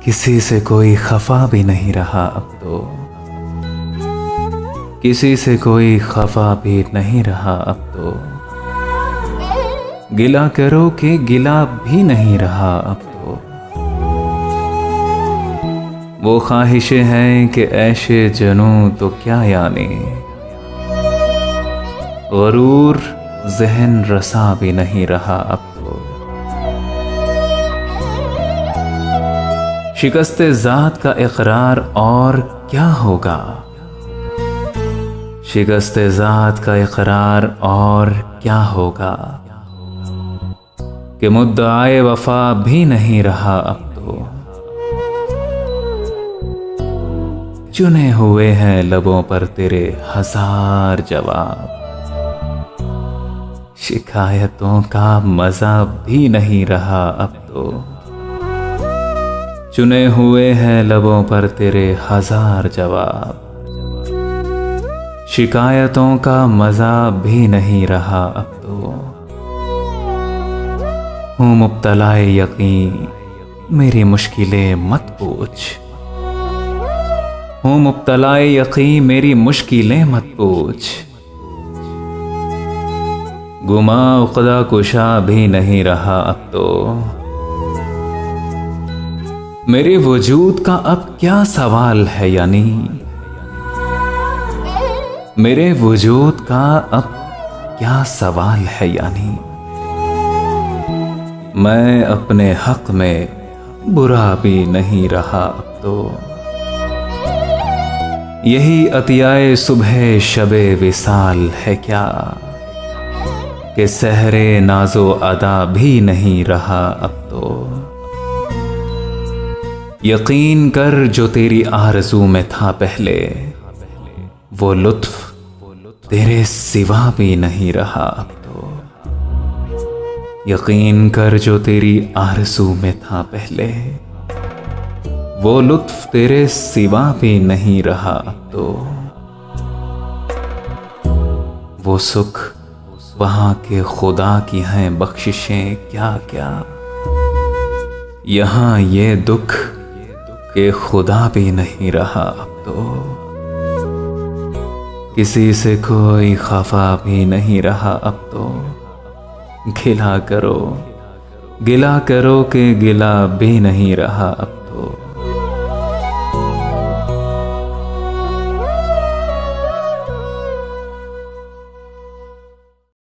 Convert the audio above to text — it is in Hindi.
किसी से कोई खफा भी नहीं रहा अब तो, किसी से कोई खफा भी नहीं रहा अब तो। गिला करो कि गिला भी नहीं रहा अब तो। वो ख्वाहिशें हैं कि ऐशे जनूं तो क्या यानी, गरूर ज़हन रसा भी नहीं रहा अब तो। शिकस्ते ज़ात का इकरार और क्या होगा, शिकस्ते ज़ात का इकरार और क्या होगा, कि मुद्दाए वफा भी नहीं रहा अब तो। चुने हुए हैं लबों पर तेरे हजार जवाब, शिकायतों का मजा भी नहीं रहा अब तो। चुने हुए हैं लबों पर तेरे हजार जवाब, शिकायतों का मजा भी नहीं रहा अब तो। हूँ मुब्तलाए यकीन मेरी मुश्किलें मत पूछ, हूँ मुब्तलाए यकीन मेरी मुश्किलें मत पूछ। गुमा उक़दा कुशा भी नहीं रहा अब तो। मेरे वजूद का अब क्या सवाल है यानी, मेरे वजूद का अब क्या सवाल है यानी। मैं अपने हक में बुरा भी नहीं रहा अब तो। यही अतियाए सुबह शबे विसाल है क्या, कि सहरे नाजो अदा भी नहीं रहा अब तो। यकीन कर जो तेरी आरज़ू में था पहले, वो लुत्फ तेरे सिवा भी नहीं रहा अब तो। यकीन कर जो तेरी आरज़ू में था पहले, वो लुत्फ तेरे सिवा भी नहीं रहा अब तो। वो सुख वहां के खुदा की हैं बख्शिशें क्या क्या, यहां ये दुख के खुदा भी नहीं रहा अब तो। किसी से कोई खफा भी नहीं रहा अब तो। गिला करो कि गिला भी नहीं रहा अब